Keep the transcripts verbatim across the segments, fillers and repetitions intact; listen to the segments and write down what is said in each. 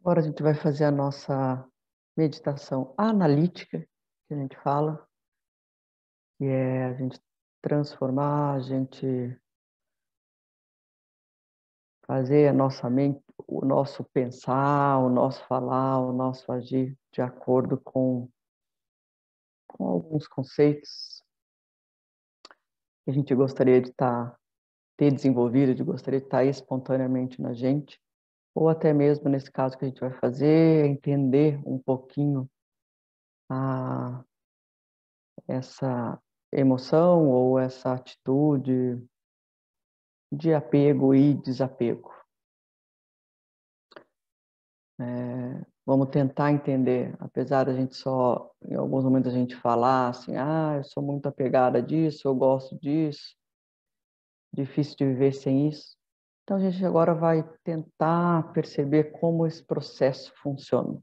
Agora a gente vai fazer a nossa meditação analítica, que a gente fala, que é a gente transformar, a gente fazer a nossa mente, o nosso pensar, o nosso falar, o nosso agir de acordo com, com alguns conceitos que a gente gostaria de estar, ter desenvolvido, de gostaria de estar espontaneamente na gente, ou até mesmo nesse caso que a gente vai fazer, entender um pouquinho a essa emoção ou essa atitude de apego e desapego. É, vamos tentar entender, apesar da gente só, em alguns momentos a gente falar assim, ah, eu sou muito apegada disso, eu gosto disso, difícil de viver sem isso. Então a gente agora vai tentar perceber como esse processo funciona.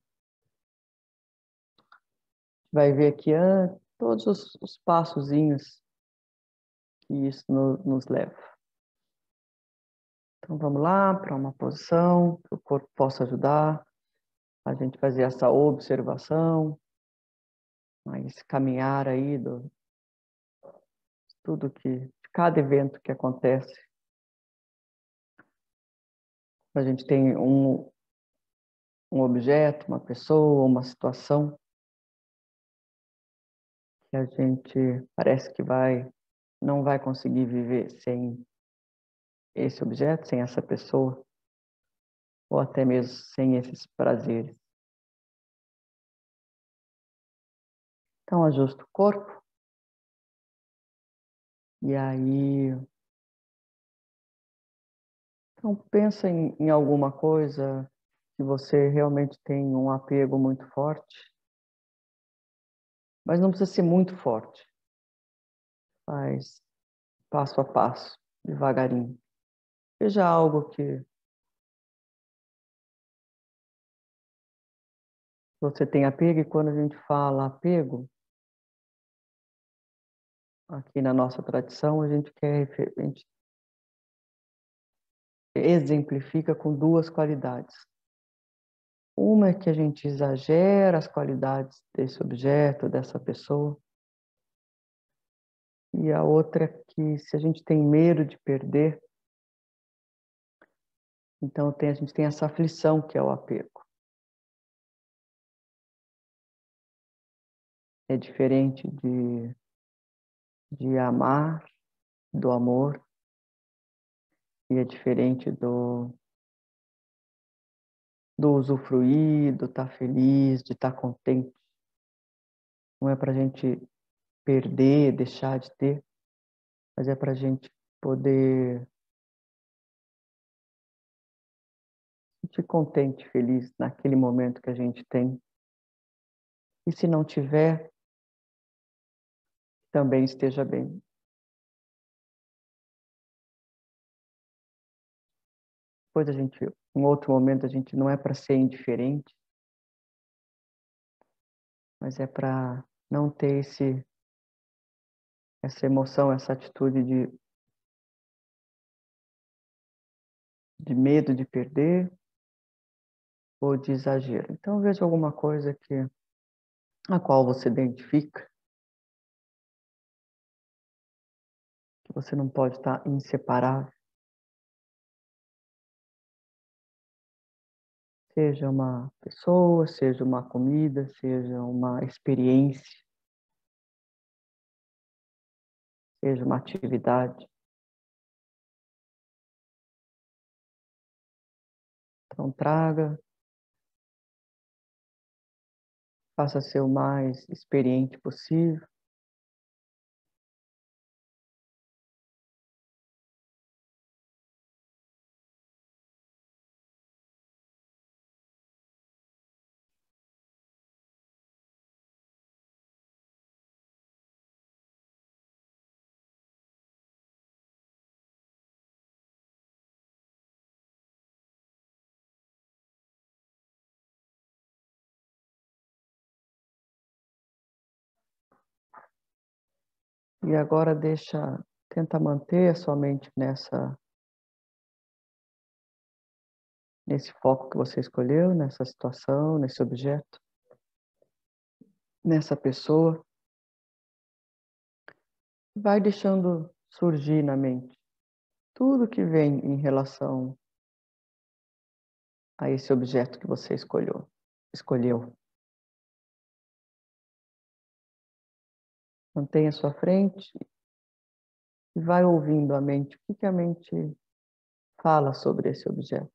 Vai ver aqui ah, todos os, os passozinhos que isso no, nos leva. Então vamos lá para uma posição que o corpo possa ajudar a gente fazer essa observação, esse caminhar aí do tudo que, de cada evento que acontece. A gente tem um, um objeto, uma pessoa, uma situação que a gente parece que vai, não vai conseguir viver sem esse objeto, sem essa pessoa, ou até mesmo sem esses prazeres. Então ajusta o corpo e aí então pensa em, em alguma coisa que você realmente tem um apego muito forte, mas não precisa ser muito forte. Faz passo a passo, devagarinho. Seja algo que você tem apego, e quando a gente fala apego, aqui na nossa tradição, a gente quer, a gente exemplifica com duas qualidades. Uma é que a gente exagera as qualidades desse objeto, dessa pessoa. E a outra é que se a gente tem medo de perder, então tem, a gente tem essa aflição que é o apego. É diferente de, de amar, do amor, e é diferente do, do usufruir, do estar feliz, de estar contente. Não é para a gente perder, deixar de ter, mas é para a gente poder sentir contente, feliz naquele momento que a gente tem. E se não tiver, também esteja bem. Depois a gente, em outro momento, a gente não é para ser indiferente, mas é para não ter esse, essa emoção, essa atitude de, de medo de perder ou de exagero. Então veja alguma coisa que a qual você identifica, que você não pode estar inseparável. Seja uma pessoa, seja uma comida, seja uma experiência, seja uma atividade. Então traga, faça ser o mais experiente possível. E agora deixa, tenta manter a sua mente nessa nesse foco que você escolheu, nessa situação, nesse objeto, nessa pessoa. Vai deixando surgir na mente tudo que vem em relação a esse objeto que você escolheu. escolheu. Mantenha à sua frente e vai ouvindo a mente. O que a mente fala sobre esse objeto?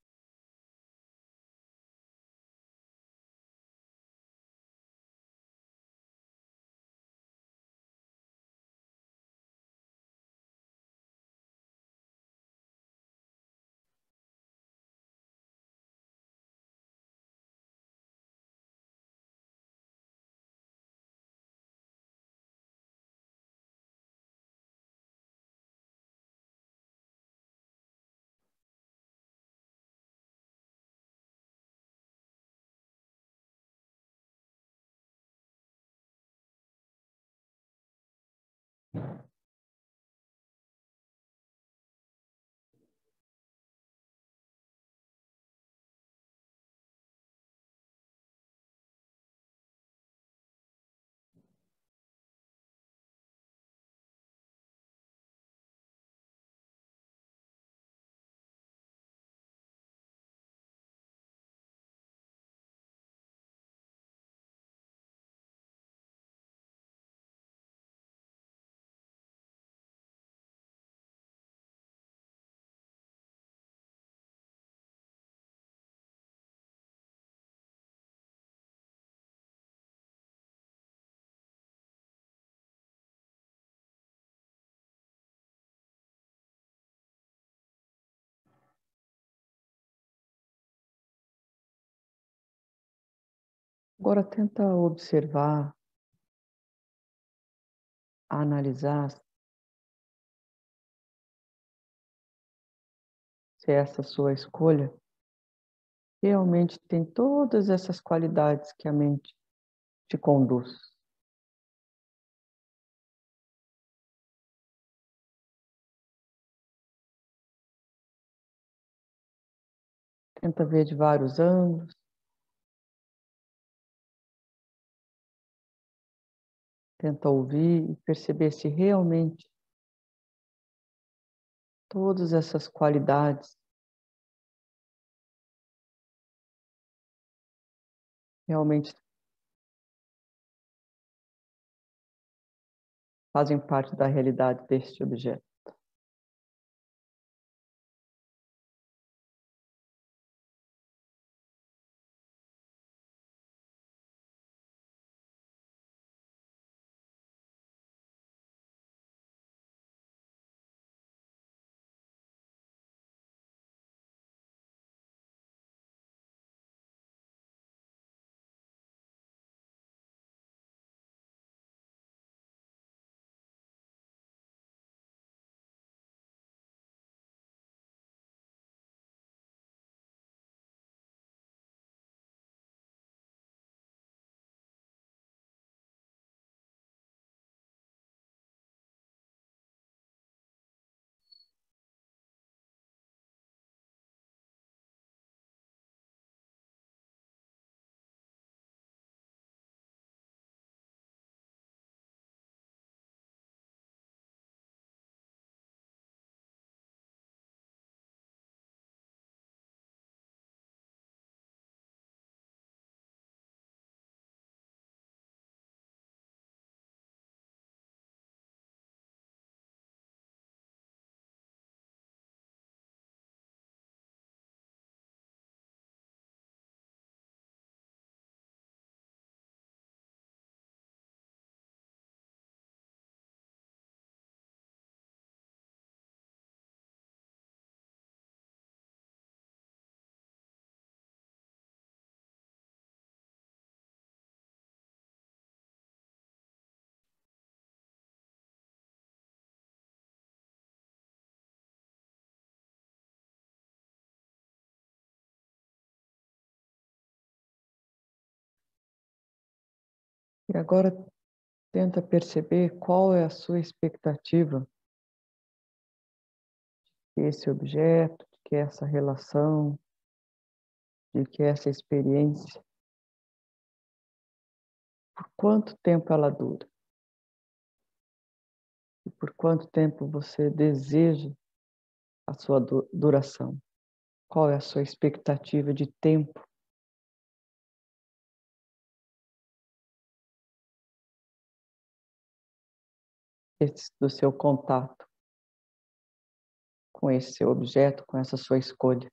Agora tenta observar, analisar se essa sua escolha realmente tem todas essas qualidades que a mente te conduz. Tenta ver de vários ângulos. Tenta ouvir e perceber se realmente todas essas qualidades realmente fazem parte da realidade deste objeto. E agora tenta perceber qual é a sua expectativa que esse objeto, que essa relação de que essa experiência, por quanto tempo ela dura? E por quanto tempo você deseja a sua duração? Qual é a sua expectativa de tempo? Esse, do seu contato com esse seu objeto, com essa sua escolha.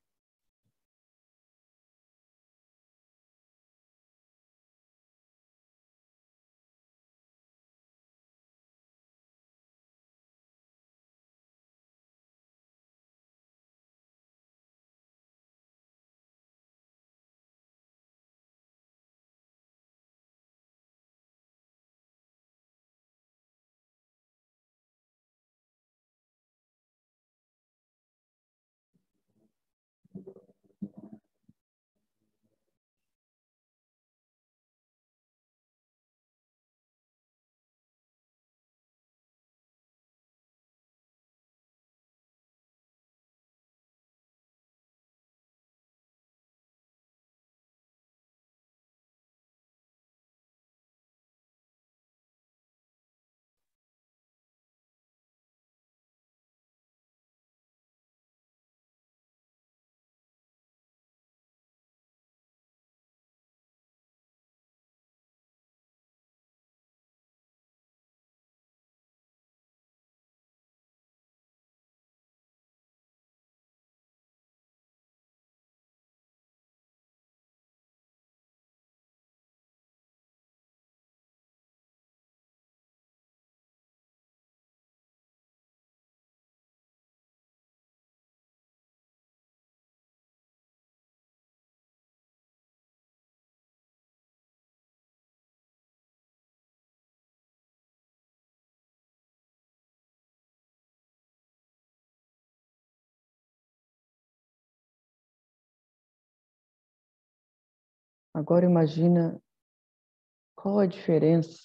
Agora imagina qual a diferença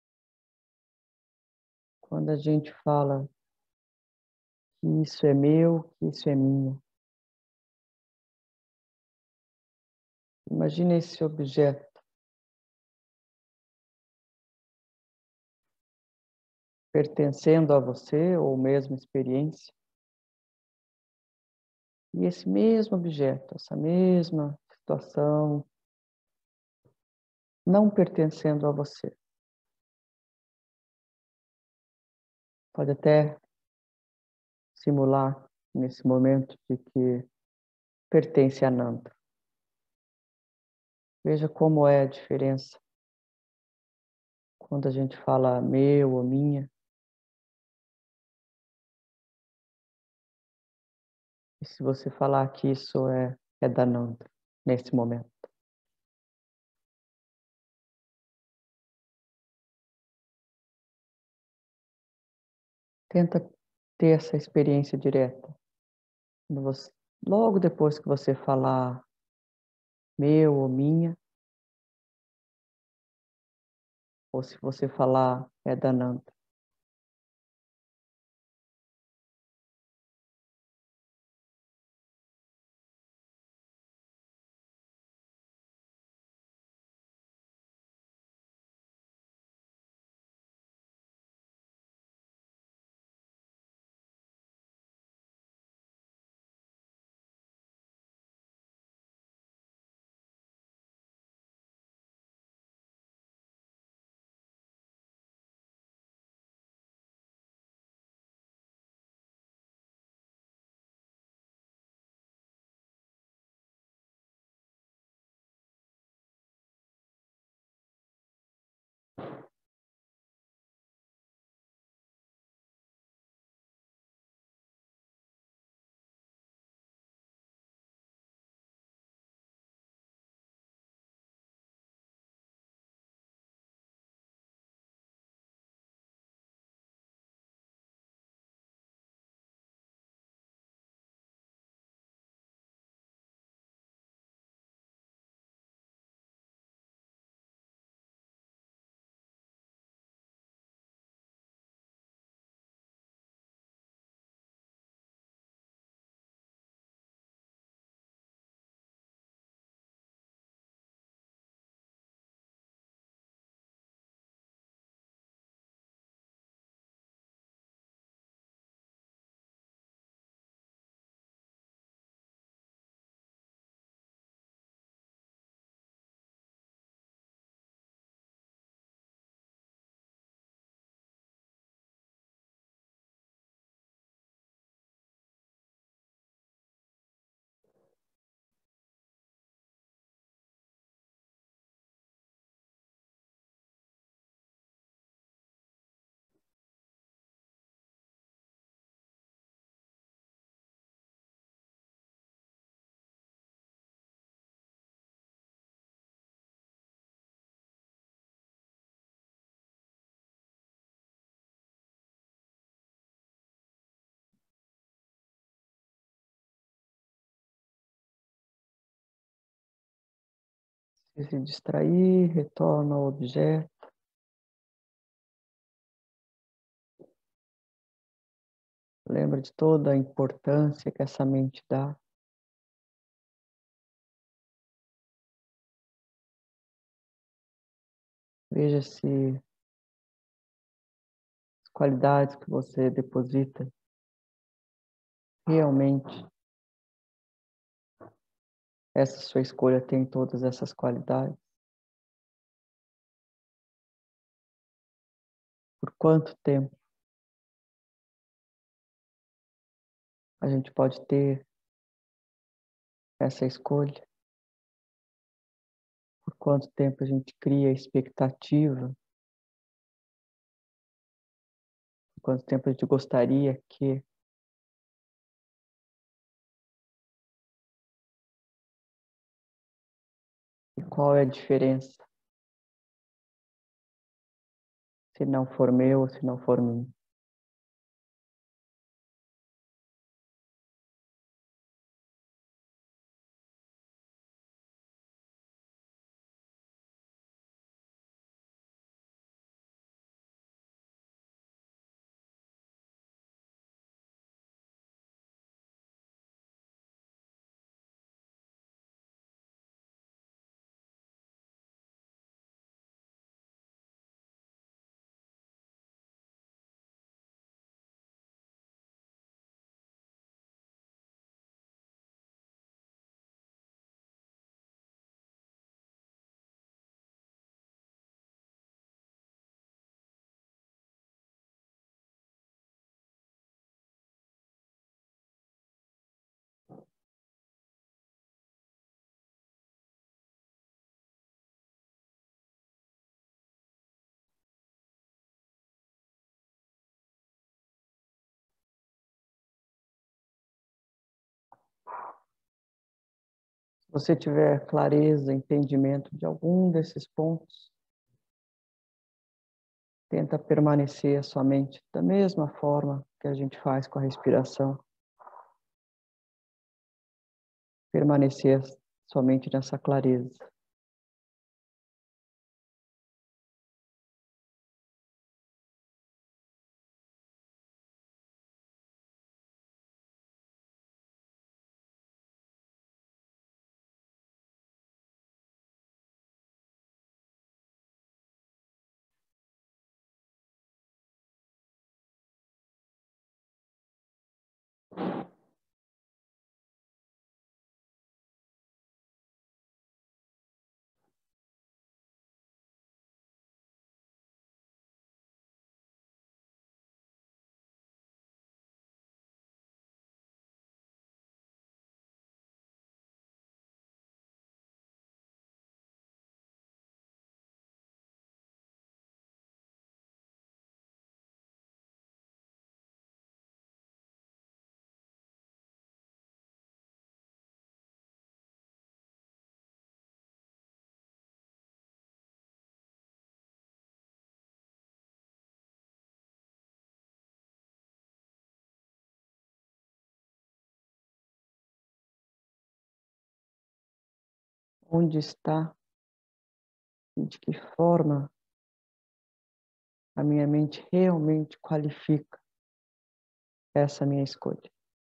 quando a gente fala que isso é meu, que isso é minha. Imagina esse objeto pertencendo a você ou mesma experiência. E esse mesmo objeto, essa mesma situação, não pertencendo a você. Pode até simular nesse momento de que pertence a Nanda. Veja como é a diferença quando a gente fala meu ou minha. E se você falar que isso é, é da Nanda, nesse momento. Tenta ter essa experiência direta. Você, logo depois que você falar meu ou minha, ou se você falar é da Nanda. Se se distrair, retorna ao objeto. Lembra de toda a importância que essa mente dá. Veja se as qualidades que você deposita realmente, essa sua escolha tem todas essas qualidades. Por quanto tempo a gente pode ter essa escolha? Por quanto tempo a gente cria expectativa? Por quanto tempo a gente gostaria que... E qual é a diferença? Se não for meu ou se não for mim. Se você tiver clareza, entendimento de algum desses pontos, tenta permanecer a sua mente da mesma forma que a gente faz com a respiração. Permanecer somente nessa clareza. Onde está e de que forma a minha mente realmente qualifica essa minha escolha.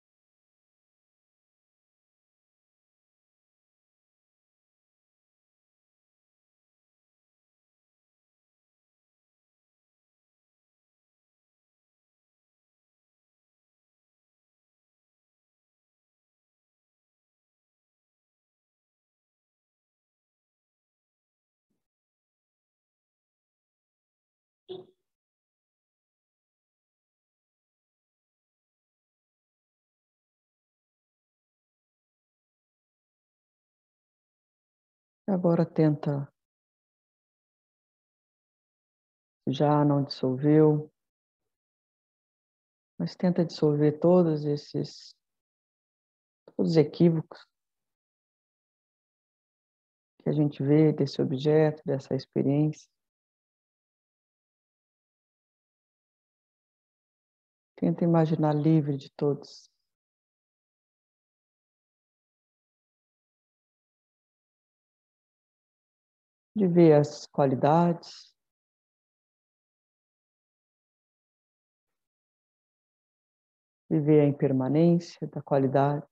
Agora tenta, já não dissolveu, mas tenta dissolver todos esses todos os equívocos que a gente vê desse objeto, dessa experiência. Tenta imaginar livre de todos. de ver as qualidades, de ver a impermanência da qualidade,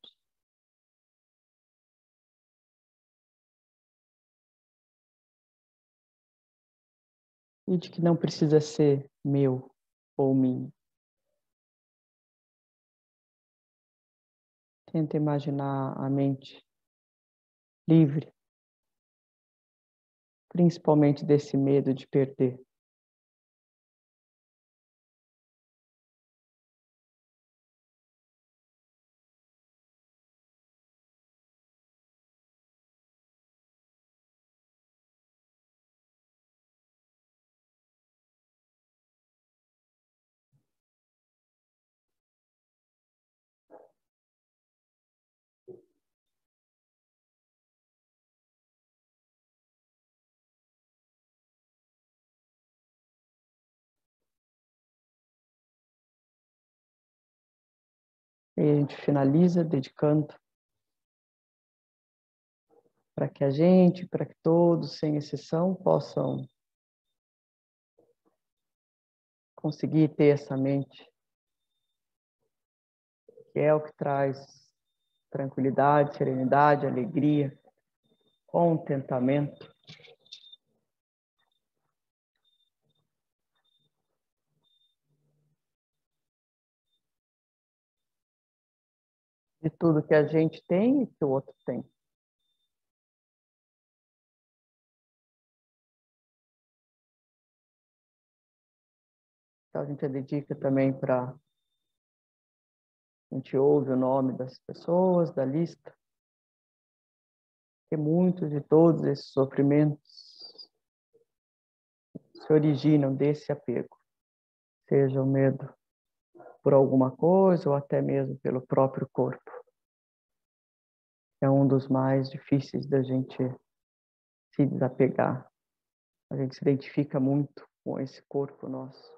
e de que não precisa ser meu ou minha. Tenta imaginar a mente livre, principalmente desse medo de perder. E a gente finaliza dedicando para que a gente, para que todos, sem exceção, possam conseguir ter essa mente, que é o que traz tranquilidade, serenidade, alegria, contentamento. De tudo que a gente tem e que o outro tem. Então a gente dedica também para... A gente ouve o nome das pessoas, da lista, que muitos de todos esses sofrimentos se originam desse apego. Seja o medo por alguma coisa ou até mesmo pelo próprio corpo. É um dos mais difíceis da gente se desapegar. A gente se identifica muito com esse corpo nosso.